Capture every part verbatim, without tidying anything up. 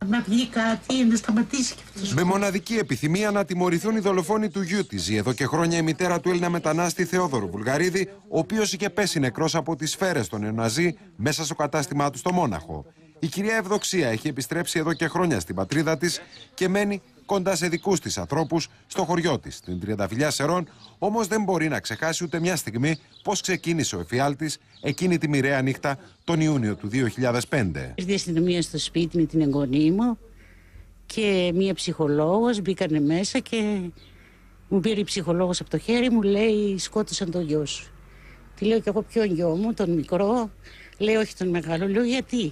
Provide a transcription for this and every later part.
να βγει κάτι, να σταματήσει και αυτός. Με μοναδική επιθυμία να τιμωρηθούν οι δολοφόνοι του γιού της, ζει εδώ και χρόνια η μητέρα του Έλληνα μετανάστη Θεόδωρου Βουλγαρίδη, ο οποίος είχε πέσει νεκρός από τις σφαίρες των νεοναζί μέσα στο κατάστημά του στο Μόναχο. Η κυρία Ευδοξία έχει επιστρέψει εδώ και χρόνια στην πατρίδα της και μένει κοντά σε δικούς της ανθρώπους στο χωριό της, στην Τριανταφυλλιά Σερών, όμως δεν μπορεί να ξεχάσει ούτε μια στιγμή πώς ξεκίνησε ο εφιάλτης εκείνη τη μοιραία νύχτα τον Ιούνιο του δύο χιλιάδες πέντε. Ήρθε η αστυνομία στο σπίτι με την εγγονή μου και μία ψυχολόγος, μπήκανε μέσα και μου πήρε η ψυχολόγος από το χέρι, μου λέει σκότωσαν τον γιο σου. Τη λέω και εγώ ποιον γιο μου, τον μικρό, λέει όχι τον μεγάλο, λέω γιατί.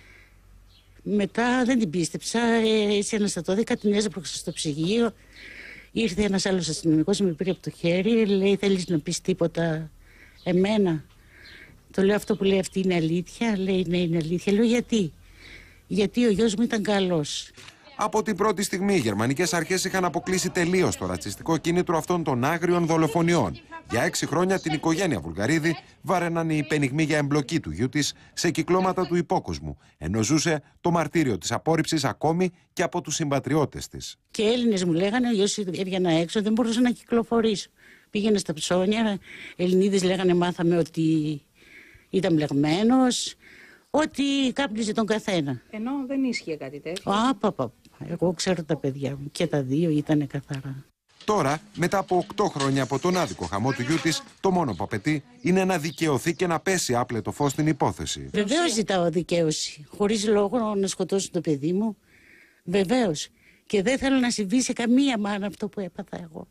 Μετά δεν την πίστεψα, έτσι ένας θα το δει, κάτι την έσπρωξα στο ψυγείο. Ήρθε ένας άλλος αστυνομικός, με πήρε από το χέρι, λέει θέλεις να πεις τίποτα εμένα. Το λέω αυτό που λέει αυτή είναι αλήθεια, λέει ναι είναι αλήθεια. Λέω γιατί, γιατί ο γιος μου ήταν καλός. Από την πρώτη στιγμή οι γερμανικές αρχές είχαν αποκλείσει τελείως το ρατσιστικό κίνητρο αυτών των άγριων δολοφονιών. Για έξι χρόνια την οικογένεια Βουλγαρίδη βάραιναν οι υπενιγμοί για εμπλοκή του γιού της σε κυκλώματα του υπόκοσμου, ενώ ζούσε το μαρτύριο της απόρριψης ακόμη και από τους συμπατριώτες της. Και Έλληνες μου λέγανε, ο γιος έβγαινα έξω, δεν μπορούσα να κυκλοφορήσω. Πήγαινε στα ψώνια, Ελληνίδες λέγανε μάθαμε ότι ήταν μπλεγμένος, ότι κάπνιζε τον καθένα. Ενώ δεν ίσχυε κάτι τέτοιο. Α, πα, πα. Εγώ ξέρω τα παιδιά μου και τα δύο ήταν καθαρά. Τώρα, μετά από οκτώ χρόνια από τον άδικο χαμό του γιού της, το μόνο που απαιτεί είναι να δικαιωθεί και να πέσει άπλετο φως στην υπόθεση. Βεβαίως ζητάω δικαίωση. Χωρίς λόγο να σκοτώσουν το παιδί μου. Βεβαίως. Και δεν θέλω να συμβεί σε καμία μάνα αυτό που έπαθα εγώ.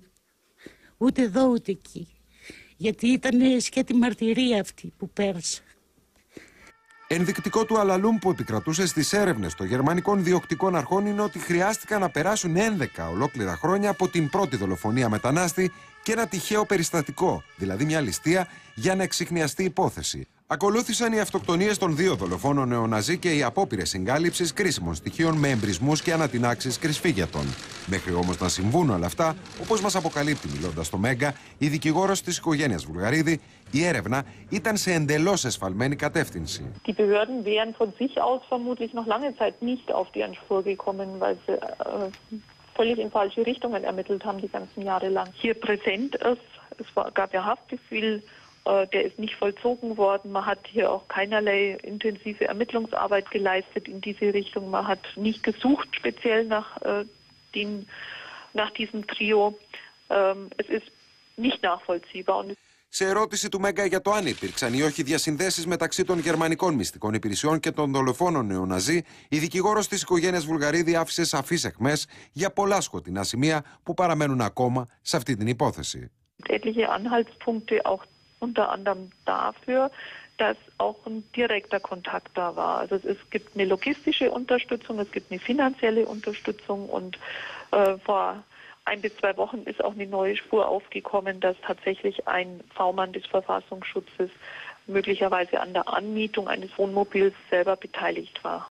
Ούτε εδώ ούτε εκεί. Γιατί ήταν σκέτη μαρτυρία αυτή που πέρασα. Ενδεικτικό του αλαλούμ που επικρατούσε στις έρευνες των γερμανικών διοκτικών αρχών είναι ότι χρειάστηκαν να περάσουν έντεκα ολόκληρα χρόνια από την πρώτη δολοφονία μετανάστη και ένα τυχαίο περιστατικό, δηλαδή μια ληστεία, για να εξιχνιαστεί η υπόθεση. Ακολούθησαν οι αυτοκτονίες των δύο δολοφόνων νεοναζί και οι απόπειρες συγκάλυψης κρίσιμων στοιχείων με εμπρισμούς και ανατινάξεις κρυσφύγετων. Μέχρι όμως να συμβούν όλα αυτά, όπως μας αποκαλύπτει μιλώντας στο Μέγκα, η δικηγόρος της οικογένειας Βουλγαρίδη, η έρευνα ήταν σε εντελώς εσφαλμένη κατεύθυνση. Die Behörden wären von sich aus vermutlich noch lange Zeit nicht auf die Spur gekommen, weil sie äh, völlig in falsche Richtungen ermittelt haben die ganzen Jahre lang. Hier präsent ist, es war, gab ja Haftbefehl, äh, der ist nicht vollzogen worden. Man hat hier auch keinerlei intensive Ermittlungsarbeit geleistet in diese Richtung. Man hat nicht gesucht speziell nach, äh, den, nach diesem Trio. Ähm, es ist nicht nachvollziehbar. Und σε ερώτηση του Μέγκα για το αν υπήρξαν ή όχι διασυνδέσεις μεταξύ των γερμανικών μυστικών υπηρεσιών και των δολοφόνων νεοναζί, η δικηγόρος της οικογένειας Βουλγαρίδη άφησε σαφείς αιχμές για πολλά σκοτεινά σημεία που παραμένουν ακόμα σε αυτή την υπόθεση. Etliche Anhaltspunkte auch unter anderem dafür, dass auch ein direkter Kontakt da war. Also es gibt eine logistische Unterstützung, es gibt eine finanzielle Unterstützung und äh, vor ein bis zwei Wochen ist auch eine neue Spur aufgekommen, dass tatsächlich ein V-Mann des Verfassungsschutzes möglicherweise an der Anmietung eines Wohnmobils selber beteiligt war.